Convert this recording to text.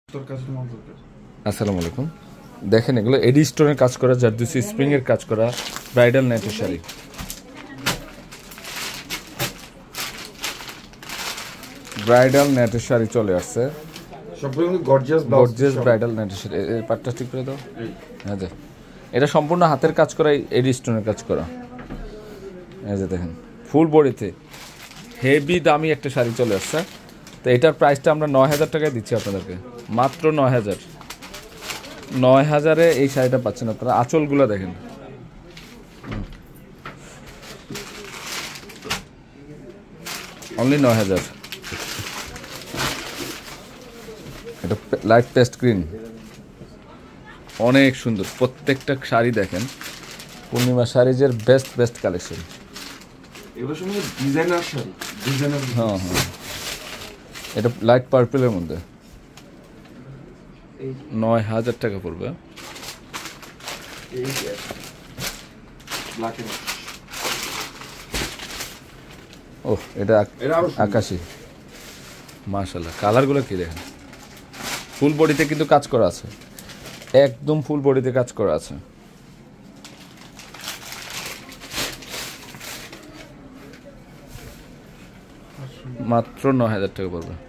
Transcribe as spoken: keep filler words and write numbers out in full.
আসসালামু আলাইকুম। দেখেন এগুলো এডি স্টোনের কাজ করা, জারদুসি স্প্রিং এর কাজ করা ব্রাইডাল নেটের শাড়ি। ব্রাইডাল নেটের শাড়ি চলে আসছে, সম্পূর্ণ গর্জিয়াস গর্জিয়াস ব্রাইডাল নেটের শাড়ি। এই পাটটা ঠিক করে দাও। হ্যাঁ, এটা সম্পূর্ণ হাতের কাজ করা, এডি স্টোনের কাজ করা। এই যে দেখেন ফুল বডিতে হেভি দামি একটা শাড়ি চলে আসছে। তো এটার প্রাইসটা আমরা নয় হাজার টাকায় দিচ্ছি আপনাদেরকে, মাত্র নয় হাজার। নয় হাজারে এই শাড়িটা পাচ্ছেন আপনারা। আঁচলগুলো দেখেন, অনলি নয় হাজার। এটা লাইট পেস্ট গ্রিন, অনেক সুন্দর। প্রত্যেকটা শাড়ি দেখেন, পূর্ণিমা শাড়িজের বেস্ট বেস্ট কালেকশন। এগুলো সময় ডিজাইনার শাড়ি, ডিজাইনার। হ্যাঁ হ্যাঁ, এটা লাইট পার্পেলের মধ্যে নয় হাজার টাকা পড়বে। ও এটা আকাশি, মাশাআল্লাহ। কালারগুলো কি দেখেন, ফুল বডিতে কিন্তু কাজ করা আছে, একদম ফুল বডিতে কাজ করা আছে। মাত্র নয় হাজার টাকা পড়বে।